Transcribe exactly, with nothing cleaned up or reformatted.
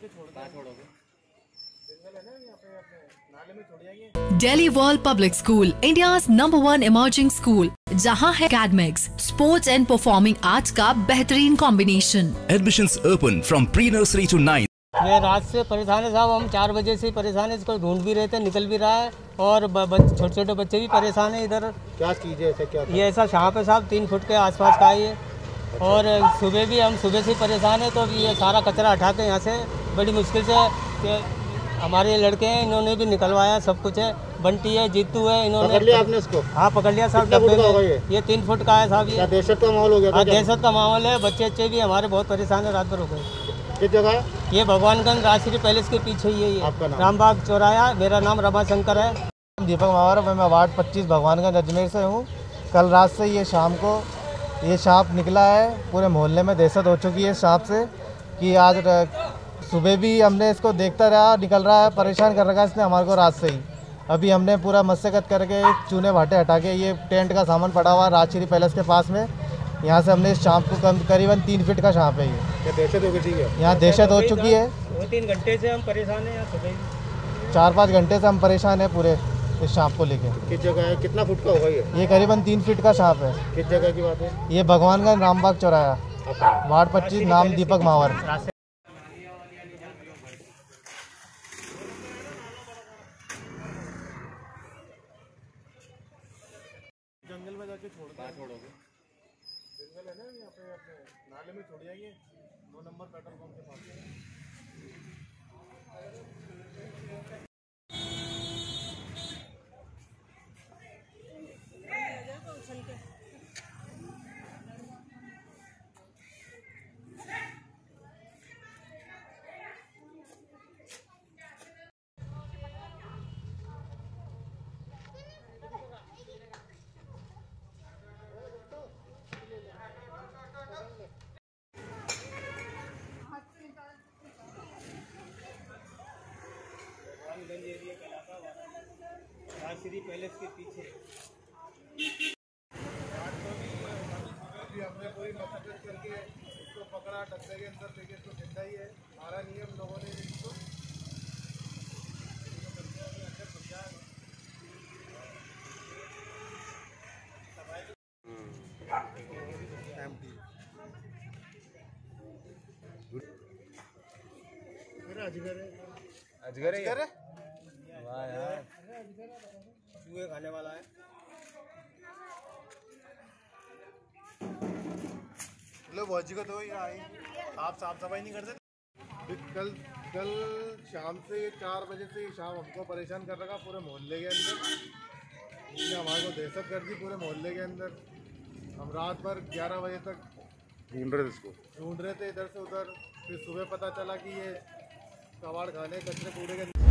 Delhi World Public School, India's number one emerging school, जहाँ है academics, sports and performing arts का बेहतरीन combination. Admissions open from pre-nursery to ninth. ये रात से परेशान है साहब, हम चार बजे से परेशान है, इसको ढूंढ भी रहे थे, निकल भी रहा है और छोटे छोटे बच्चे भी परेशान हैं इधर। क्या चीज़ है ऐसा? क्या ये ऐसा सांप है साहब, तीन फुट के आसपास का है ये। और सुबह भी हम सुबह से परेशान है, तो ये सारा कचरा हटा के यहाँ से बड़ी मुश्किल से कि हमारे लड़के हैं, इन्होंने भी निकलवाया, सब कुछ है। बंटी है, जीतू है, इन्होंने पकड़ लिया आपने इसको? हाँ पकड़ लिया साहब। डब्बे में ये? ये तीन फुट का है साहब। ये दहशत का माहौल हो गया? हाँ दहशत का माहौल है, बच्चे बच्चे भी हमारे बहुत परेशान है, रात भर हो गए। किस जगह है ये? भगवानगंज राजश्री पैलेस के पीछे ही है ये। आपका नाम? रामबाग चौराया। मेरा नाम रमाशंकर है। दीपक मावर, मैं वार्ड पच्चीस भगवानगंज अजमेर से हूँ। कल रात से ये शाम को ये सांप निकला है, पूरे मोहल्ले में दहशत हो चुकी है सांप से कि आज सुबह भी हमने इसको देखता रहा, निकल रहा है, परेशान कर रखा है इसने हमारे को रात से ही। अभी हमने पूरा मशक्कत करके चूने भाटे हटा के, ये टेंट का सामान पड़ा हुआ राजश्री पैलेस के पास में, यहाँ से हमने इस सांप को कम करीबन तीन फीट का सांप है ये। क्या दहशत हो गई है? यहाँ दहशत हो चुकी है। दो तीन घंटे से हम परेशान हैं, यहाँ सुबह चार पाँच घंटे से हम परेशान हैं पूरे इस सांप को लेके। किस जगह है? कितना फुट का होगा ये? ये करीबन तीन फीट का सांप है। किस जगह की बात है? ये भगवानगंज रामबाग चौराया, वार्ड पच्चीस, नाम दीपक मावर। जंगल में जाके छोड़ छोड़ोगे? जंगल है ना यहाँ पे, अपने नाले में छोड़ जाइए, दो नंबर पेट्रोल पंप के पास। राजश्री पैलेस के पीछे हमने पूरी मशक्कत करके इसको पकड़ा, डब्बे के अंदर लेके इसको जिंदा ही है, मारा नहीं है हम लोगों ने इसको। अजगर है, अजगर है, वाह यार, चूहे खाने वाला है। लो भौजी को तो आई, आप साफ सफाई नहीं करते? कल कल शाम से चार बजे से शाम हमको परेशान कर रखा पूरे मोहल्ले के अंदर, इसने हमारे को दहशत कर दी पूरे मोहल्ले के अंदर। हम रात भर ग्यारह बजे तक ढूंढ रहे थे इसको, ढूंढ रहे थे इधर से उधर। फिर सुबह पता चला कि ये कबाड़ खाने, कचरे कूड़े के